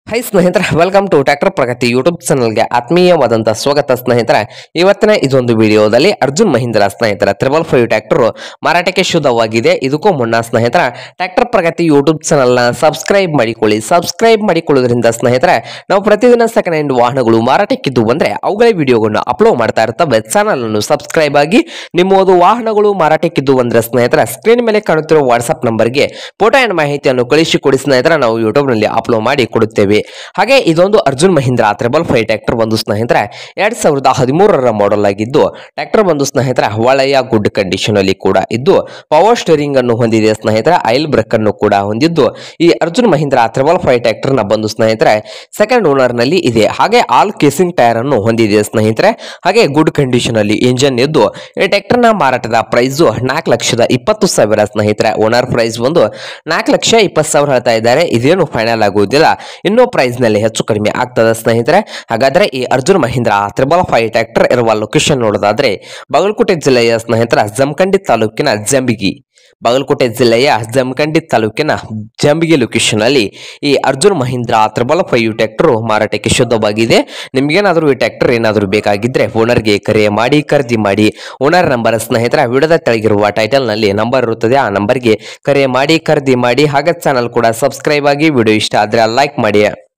High ಸ್ನೇಹಿತರೆ, welcome to tractor Pragati YouTube ಚಾನಲ್ಗೆ ಆತ್ಮೀಯವಾದಂತಹ ಸ್ವಾಗತ ಸ್ನೇಹಿತರೆ. ಇವತ್ತಿನ ಇದೊಂದು ವಿಡಿಯೋದಲ್ಲಿ ಅರ್ಜುನ್ ಮಹೀಂದ್ರ ಸ್ನೇಹಿತರ 555 ಟ್ರ್ಯಾಕ್ಟರ್ ಮಾರಾಟಕ್ಕೆ ಶುದ್ಧವಾಗಿದೆ. ಇದಕ್ಕೂ ಮುನ್ನ ಸ್ನೇಹಿತರ ಟ್ರ್ಯಾಕ್ಟರ್ ಪ್ರಗತಿ ಯೂಟ್ಯೂಬ್ ಚಾನಲ್ನ ಸಬ್ಸ್ಕ್ರೈಬ್ ಮಾಡಿಕೊಳ್ಳಿ. ಸಬ್ಸ್ಕ್ರೈಬ್ ಮಾಡಿಕೊಳ್ಳೋದ್ರಿಂದ ಸ್ನೇಹಿತರೆ ನಾವು ಪ್ರತಿದಿನ ಸೆಕೆಂಡ್ ಹ್ಯಾಂಡ್ ವಾಹನಗಳು ಮಾರಾಟಕ್ಕಿದ್ದು ಬಂದ್ರೆ ಅವುಗಳ ವಿಡಿಯೋಗಳನ್ನು ಅಪ್ಲೋಡ್ ಮಾಡ್ತಾ ಇರ್ತವೆ. ಚಾನಲ್ ಅನ್ನು ಸಬ್ಸ್ಕ್ರೈಬ್ ಆಗಿ ನಿಮ್ಮದು ವಾಹನಗಳು ಮಾರಾಟಕ್ಕಿದ್ದು ಬಂದ್ರೆ ಸ್ನೇಹಿತರೆ ಸ್ಕ್ರೀನ್ ಮೇಲೆ ಕಾಣುತ್ತಿರುವ ವಾಟ್ಸ್ಆಪ್ ನಂಬರ್ಗೆ ಫೋಟೋ ಅಂಡ್ ಮಾಹಿತಿಯನ್ನು ಕಳಿಸಿಕೊಡಿ ಸ್ನೇಹಿತರೆ, ನಾವು ಯೂಟ್ಯೂಬ್ ನಲ್ಲಿ ಅಪ್ಲೋಡ್ ಮಾಡಿ ಕೊಡುತ್ತೇವೆ. ಹಾಗೆ ಇದೊಂದು ಅರ್ಜುನ್ ಮಹೀಂದ್ರ 555 ಟ್ರ್ಯಾಕ್ಟರ್ ಒಂದು ಸ್ನೇಹಿತರೆ 2013ರ ಮಾಡೆಲ್ ಆಗಿದ್ದು, ಟ್ರ್ಯಾಕ್ಟರ್ ಬಂದು ಸ್ನೇಹಿತರೆ ಒಳ್ಳೆಯ ಗುಡ್ ಕಂಡೀಷನ್ ಅಲ್ಲಿ ಕೂಡ ಇದ್ದು, ಪವರ್ ಸ್ಟೀರಿಂಗ್ ಅನ್ನು ಹೊಂದಿದೆ ಸ್ನೇಹಿತರೆ, ಆಯಿಲ್ ಬ್ರೇಕ್ ಅನ್ನು ಕೂಡ ಹೊಂದಿದ್ದು, ಈ ಅರ್ಜುನ್ ಮಹೀಂದ್ರ 555 ಟ್ರ್ಯಾಕ್ಟರ್ ನ ಬಂದು ಸ್ನೇಹಿತರೆ ಸೆಕೆಂಡ್ ಓನರ್ ನಲ್ಲಿ ಇದೆ. ಹಾಗೆ ಆಲ್ ಕೇಸಿಂಗ್ ಟೈರ್ ಅನ್ನು ಹೊಂದಿದೆ ಸ್ನೇಹಿತರೆ. ಹಾಗೆ ಗುಡ್ ಕಂಡೀಷನ್ ಅಲ್ಲಿ ಇಂಜಿನ್ ಇದ್ದು, ಈ ಟ್ರ್ಯಾಕ್ಟರ್ ನ ಮಾರಾಟದ ಪ್ರೈಸ್ 4,20,000 ಸ್ನೇಹಿತರೆ. ಓನರ್ ಪ್ರೈಸ್ ಒಂದು 4,20,000 ಹೇಳ್ತಾ ಇದ್ದಾರೆ. ಇದೇನು ಫೈನಲ್ ಆಗುವುದಿಲ್ಲ, ಇನ್ನು ಪ್ರೈಸ್ ನಲ್ಲಿ ಹೆಚ್ಚು ಕಡಿಮೆ ಆಗ್ತದೆ ಸ್ನೇಹಿತರೆ. ಹಾಗಾದ್ರೆ ಈ ಅರ್ಜುನ್ ಮಹೀಂದ್ರ 555 ಟ್ರ್ಯಾಕ್ಟರ್ ಇರುವ ಲೊಕೇಶನ್ ನೋಡೋದಾದ್ರೆ ಬಾಗಲಕೋಟೆ ಜಿಲ್ಲೆಯ ಸ್ನೇಹಿತರ ಜಮಖಂಡಿ ತಾಲೂಕಿನ ಜಂಬಿಗಿ, ಬಾಗಲಕೋಟೆ ಜಿಲ್ಲೆಯ ಜಮಖಂಡಿ ತಾಲೂಕಿನ ಜಂಬಿಗಿ ಲೊಕೇಶನ್ ಅಲ್ಲಿ ಈ ಅರ್ಜುನ್ ಮಹೀಂದ್ರ 555 ಟ್ರ್ಯಾಕ್ಟರ್ ಮಾರಾಟಕ್ಕೆ ಶುದ್ಧವಾಗಿದೆ. ನಿಮ್ಗೇನಾದ್ರೂ ಈ ಟ್ರ್ಯಾಕ್ಟರ್ ಏನಾದರೂ ಬೇಕಾಗಿದ್ರೆ ಓನರ್ಗೆ ಕರೆ ಮಾಡಿ ಖರೀದಿ ಮಾಡಿ. ಓನರ್ ನಂಬರ್ ಸ್ನೇಹಿತರ ವಿಡಿಯೋದ ಕೆಳಗಿರುವ ಟೈಟಲ್ ನಲ್ಲಿ ನಂಬರ್ ಇರುತ್ತದೆ, ಆ ನಂಬರ್ಗೆ ಕರೆ ಮಾಡಿ ಖರೀದಿ ಮಾಡಿ. ಹಾಗೆ ಚಾನಲ್ ಕೂಡ ಸಬ್ಸ್ಕ್ರೈಬ್ ಆಗಿ. ವಿಡಿಯೋ ಇಷ್ಟ ಆದ್ರೆ ಲೈಕ್ ಮಾಡಿ.